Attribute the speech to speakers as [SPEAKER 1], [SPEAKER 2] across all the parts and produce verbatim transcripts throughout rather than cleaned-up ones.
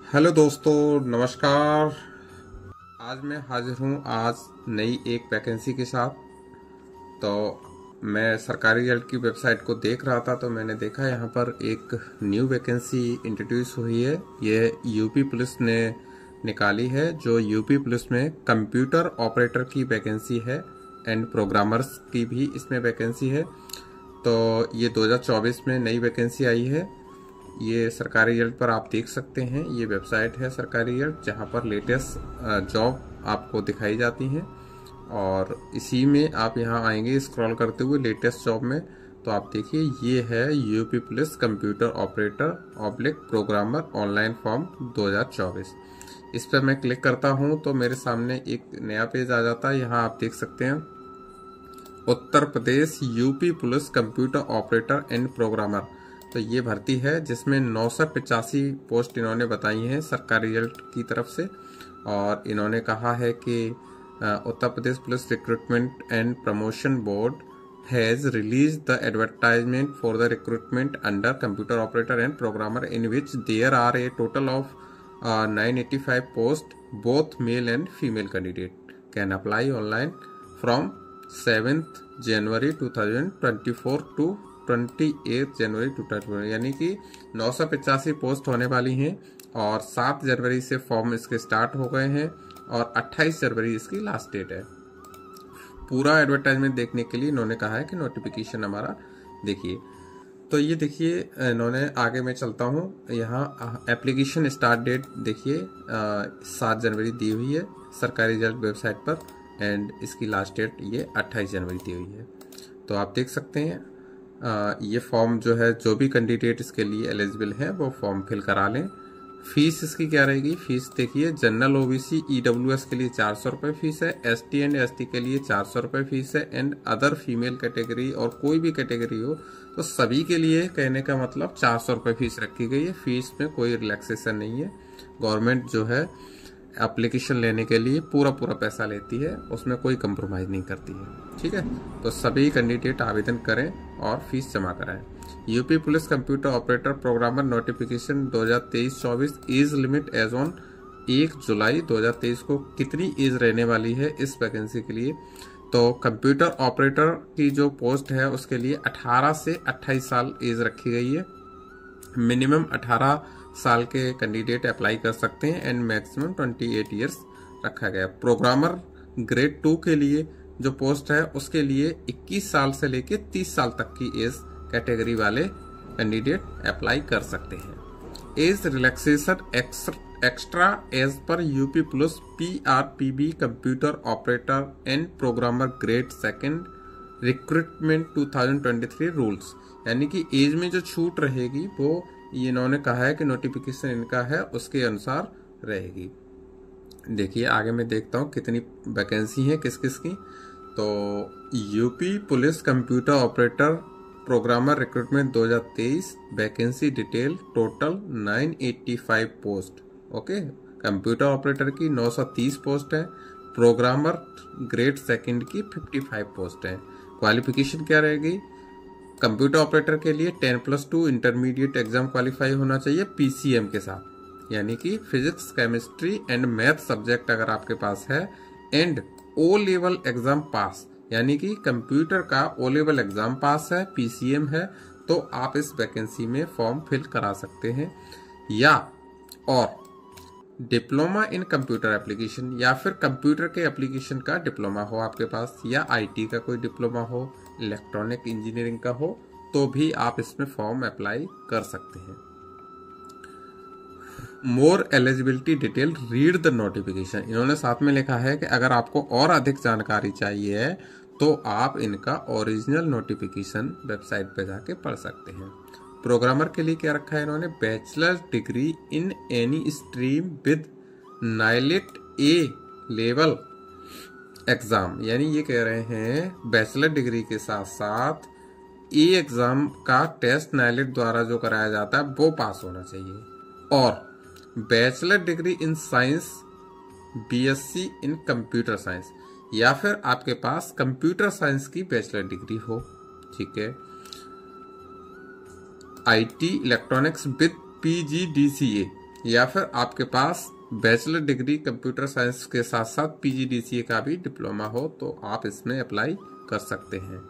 [SPEAKER 1] Hello दोस्तों, नमस्कार। आज मैं हाजिर हूँ आज नई एक वैकेंसी के साथ। तो मैं सरकारी रिजल्ट की वेबसाइट को देख रहा था तो मैंने देखा यहाँ पर एक न्यू वैकेंसी इंट्रोड्यूस हुई है। ये यूपी पुलिस ने निकाली है, जो यूपी पुलिस में कंप्यूटर ऑपरेटर की वैकेंसी है एंड प्रोग्रामर्स की भी इसमें वैकेंसी है। तो ये दो हज़ार चौबीस में नई वैकेंसी आई है। ये सरकारी रिजल्ट पर आप देख सकते हैं। ये वेबसाइट है सरकारी रिजल्ट, जहाँ पर लेटेस्ट जॉब आपको दिखाई जाती हैं और इसी में आप यहाँ आएंगे स्क्रॉल करते हुए लेटेस्ट जॉब में। तो आप देखिए, ये है UP police computer operator oblique programmer online form दो हज़ार चौबीस। इस पर मैं क्लिक करता हूँ तो मेरे सामने एक नया पेज आ जाता है। यहाँ आप देख सकते हैं Uttar Pradesh UP police computer operator and programmer. तो ये भर्ती है जिसमें नौ सौ पिचासी पोस्ट इन्होंने बताई हैं सरकारी रिजल्ट की तरफ से। और इन्होंने कहा है कि Uttar Pradesh police recruitment and promotion board has release the advertisement for the recruitment under computer operator and programmer in which there are a total of nine eighty five post both male and female candidate can apply online from seventh January two thousand twenty four to अट्ठाईस जनवरी two thousand, यानी कि नौ सौ पिचासी post होने वाली हैं और सात जनवरी से फॉर्म इसके स्टार्ट हो गए हैं और अट्ठाईस जनवरी इसकी लास्ट डेट है। पूरा एडवर्टाइजमेंट देखने के लिए इन्होंने कहा है कि नोटिफिकेशन हमारा देखिए। तो ये देखिए, इन्होंने आगे मैं चलता हूँ। यहाँ एप्लीकेशन स्टार्ट डेट देखिए सात जनवरी दी हुई है सरकारी रिजल्ट वेबसाइट पर एंड इसकी लास्ट डेट ये अट्ठाईस जनवरी दी हुई है। तो आप देख सकते हैं आ, ये फॉर्म जो है, जो भी कैंडिडेट इसके लिए एलिजिबल है वो फॉर्म फिल करा लें। फीस इसकी क्या रहेगी? फीस देखिए, जनरल ओबीसी ईडब्ल्यूएस के लिए चार सौ रुपये फीस है, एसटी एंड एसटी के लिए चार सौ रुपये फीस है एंड अदर फीमेल कैटेगरी और कोई भी कैटेगरी हो तो सभी के लिए कहने का मतलब चार सौ रुपये फीस रखी गई है। फीस में कोई रिलैक्सेशन नहीं है। गवर्नमेंट जो है एप्लीकेशन लेने के लिए पूरा पूरा पैसा लेती है, उसमें कोई कंप्रोमाइज नहीं करती है। ठीक है, तो सभी कैंडिडेट आवेदन करें और फीस जमा कराएं। UP police computer operator programmer notification दो हज़ार तेईस चौबीस एज लिमिट एज ऑन एक जुलाई दो हज़ार तेईस को कितनी एज रहने वाली है इस वैकेंसी के लिए? तो कंप्यूटर ऑपरेटर की जो पोस्ट है उसके लिए अठारह से अट्ठाईस साल एज रखी गई है। मिनिमम अठारह साल के कैंडिडेट अप्लाई कर सकते हैं एंड मैक्सिमम अट्ठाईस इयर्स रखा गया। प्रोग्रामर ग्रेड टू के लिए जो पोस्ट है उसके लिए इक्कीस साल से लेके तीस साल तक की एज कैटेगरी वाले कैंडिडेट अप्लाई कर सकते हैं। एज रिलैक्सेशन एक्स्ट्रा एज पर UP police PRPB computer operator and programmer grade second recruitment दो हज़ार तेईस रूल्स, यानी कि एज में जो छूट रहेगी वो ये इन्होंने कहा है कि नोटिफिकेशन इनका है उसके अनुसार रहेगी। देखिए आगे मैं देखता हूँ कितनी वैकेंसी है किस किस की। तो UP police computer operator programmer recruitment दो हज़ार तेईस वैकेंसी डिटेल टोटल नौ सौ पचासी पोस्ट। ओके, कंप्यूटर ऑपरेटर की नौ सौ तीस पोस्ट है, प्रोग्रामर ग्रेड सेकंड की पचपन पोस्ट है। क्वालिफिकेशन क्या रहेगी? कंप्यूटर ऑपरेटर के लिए ten plus two intermediate exam qualify होना चाहिए पीसीएम के साथ, यानी कि physics chemistry and math subject अगर आपके पास है and O level exam pass, यानी कि कंप्यूटर का ओ लेवल एग्जाम पास है, पीसीएम है, तो आप इस वैकेंसी में फॉर्म फिल करा सकते हैं। या और डिप्लोमा इन कंप्यूटर एप्लीकेशन, या फिर कंप्यूटर के एप्लीकेशन का डिप्लोमा हो आपके पास, या आईटी का कोई डिप्लोमा हो, इलेक्ट्रॉनिक इंजीनियरिंग का हो, तो भी आप इसमें फॉर्म अप्लाई कर सकते हैं। More eligibility detail read the notification, इन्होंने साथ में लिखा है कि अगर आपको और अधिक जानकारी चाहिए तो आप इनका ओरिजिनल नोटिफिकेशन वेबसाइट पे जाके पढ़ सकते हैं। प्रोग्रामर के लिए क्या रखा है इन्होंने? Bachelor degree in any stream with NIELIT A level exam, यानी ये कह रहे हैं बैचलर डिग्री के साथ साथ ए एग्जाम का टेस्ट नाइलेट द्वारा जो कराया जाता है वो पास होना चाहिए। और bachelor degree in science BSc in computer science, या फिर आपके पास कंप्यूटर साइंस की बैचलर डिग्री हो। ठीक है, आईटी इलेक्ट्रॉनिक्स विद पीजीडीसीए, या फिर आपके पास बैचलर डिग्री कंप्यूटर साइंस के साथ साथ पीजीडीसीए का भी डिप्लोमा हो तो आप इसमें अप्लाई कर सकते हैं।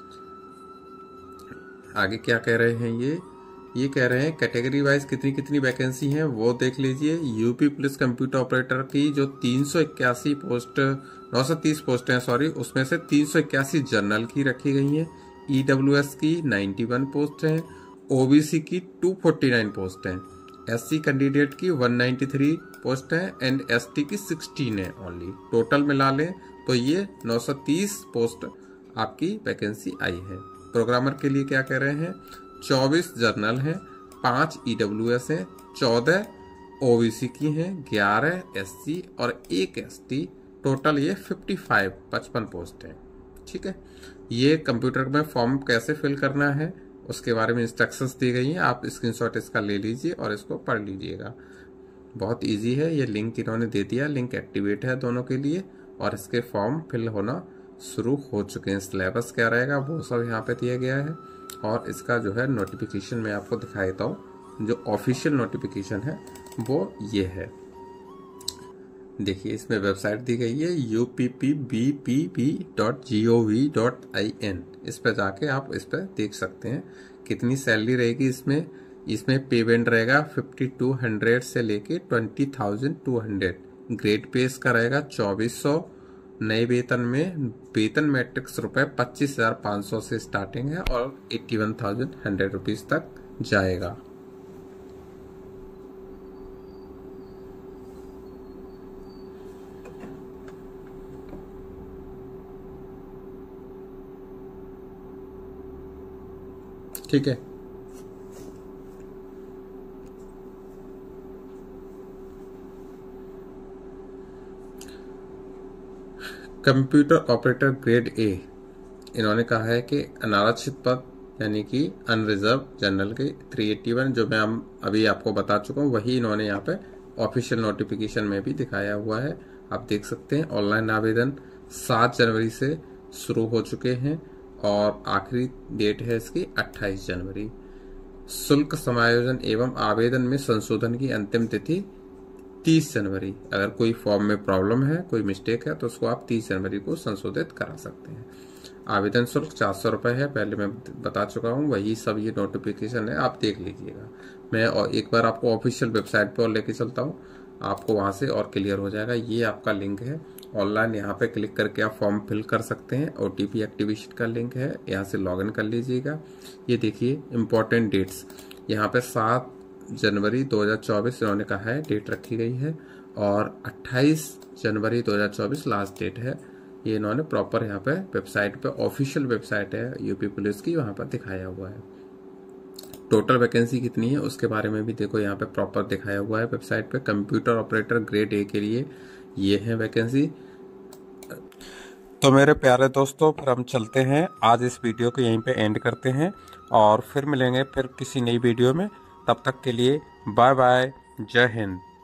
[SPEAKER 1] आगे क्या कह रहे हैं ये ये कह रहे हैं कैटेगरी वाइज कितनी कितनी वैकेंसी हैं वो देख लीजिए। यूपी पुलिस कंप्यूटर ऑपरेटर की जो तीन सौ इक्यासी पोस्ट नौ सौ तीस पोस्ट हैं सॉरी उसमें से तीन सौ इक्यासी जनरल की रखी गई हैं। ईडब्ल्यूएस की इक्यानवे पोस्ट हैं। ओबीसी की दो सौ उनचास पोस्ट हैं। एससी कैंडिडेट की एक सौ तिरानवे पोस्ट हैं एंड एसटी की सोलह है ओनली। टोटल मिला लें तो ये नौ सौ तीस पोस्ट आपकी वैकेंसी आई है। प्रोग्रामर के लिए क्या कह रहे हैं, चौबीस जर्नल हैं, पांच ईडब्ल्यूएस हैं, चौदह ओबीसी की हैं, ग्यारह एससी और एक एसटी। टोटल ये पचपन पचपन पोस्ट हैं। ठीक है, ये कंप्यूटर में फॉर्म कैसे फिल करना है उसके बारे में इंस्ट्रक्शंस दी गई हैं। आप स्क्रीनशॉट इसका ले लीजिए और इसको पढ़ लीजिएगा। बहुत इजी है, ये लिंक इन्होंने दे दिया, लिंक एक्टिवेट है दोनों के लिए और इसके फॉर्म फिल होना शुरू हो चुके हैं। सिलेबस क्या रहेगा वो सब यहाँ पे दिया गया है और इसका जो है नोटिफिकेशन मैं आपको दिखा देता हूँ। जो ऑफिशियल नोटिफिकेशन है वो ये है, देखिए इसमें वेबसाइट दी गई है U P P B P B dot G O V dot I N. इस पर जाके आप इस पर देख सकते हैं कितनी सैलरी रहेगी। इसमें इसमें पेमेंट रहेगा फिफ्टी टू हंड्रेड से लेके twenty thousand two hundred. Grade pay इसका रहेगा चौबीस सौ। नए वेतन में वेतन मैट्रिक्स रुपए पच्चीस हजार पाँच सौ से स्टार्टिंग है और eighty one thousand hundred rupees तक जाएगा। ठीक है, कंप्यूटर ऑपरेटर ग्रेड ए इन्होंने कहा है कि अनारक्षित पद यानी कि अनरिजर्व जनरल के तीन सौ इक्यासी जो मैं अभी आपको बता चुका हूँ वही इन्होंने यहाँ पे ऑफिशियल नोटिफिकेशन में भी दिखाया हुआ है। आप देख सकते हैं ऑनलाइन आवेदन सात जनवरी से शुरू हो चुके हैं और आखिरी डेट है इसकी अट्ठाईस जनवरी। शुल्क समायोजन एवं आवेदन में संशोधन की अंतिम तिथि तीस जनवरी। अगर कोई फॉर्म में प्रॉब्लम है, कोई मिस्टेक है तो उसको आप तीस जनवरी को संशोधित करा सकते हैं। आवेदन शुल्क चार सौ रुपए है, पहले मैं बता चुका हूँ, वही सब ये नोटिफिकेशन है, आप देख लीजिएगा। मैं और एक बार आपको ऑफिशियल वेबसाइट पर और लेके चलता हूँ, आपको वहां से और क्लियर हो जाएगा। ये आपका लिंक है ऑनलाइन, यहाँ पे क्लिक करके आप फॉर्म फिल कर सकते हैं। ओटीपी एक्टिवेशन का लिंक है, यहाँ से लॉगिन कर लीजिएगा। ये देखिए इम्पोर्टेंट डेट्स, यहाँ पे सात जनवरी दो हज़ार चौबीस इन्होंने कहा है डेट रखी गई है और अट्ठाईस जनवरी दो हज़ार चौबीस लास्ट डेट है। ये इन्होंने प्रॉपर यहाँ पे वेबसाइट पे, ऑफिशियल वेबसाइट है यूपी पुलिस की, वहां पर दिखाया हुआ है। टोटल वैकेंसी कितनी है उसके बारे में भी देखो यहाँ पे प्रॉपर दिखाया हुआ है वेबसाइट पे। कंप्यूटर ऑपरेटर ग्रेड ए के लिए ये है वैकेंसी। तो मेरे प्यारे दोस्तों, फिर हम चलते हैं, आज इस वीडियो को यहीं पे एंड करते हैं और फिर मिलेंगे फिर किसी नई वीडियो में। तब तक के लिए बाय बाय, जय हिंद।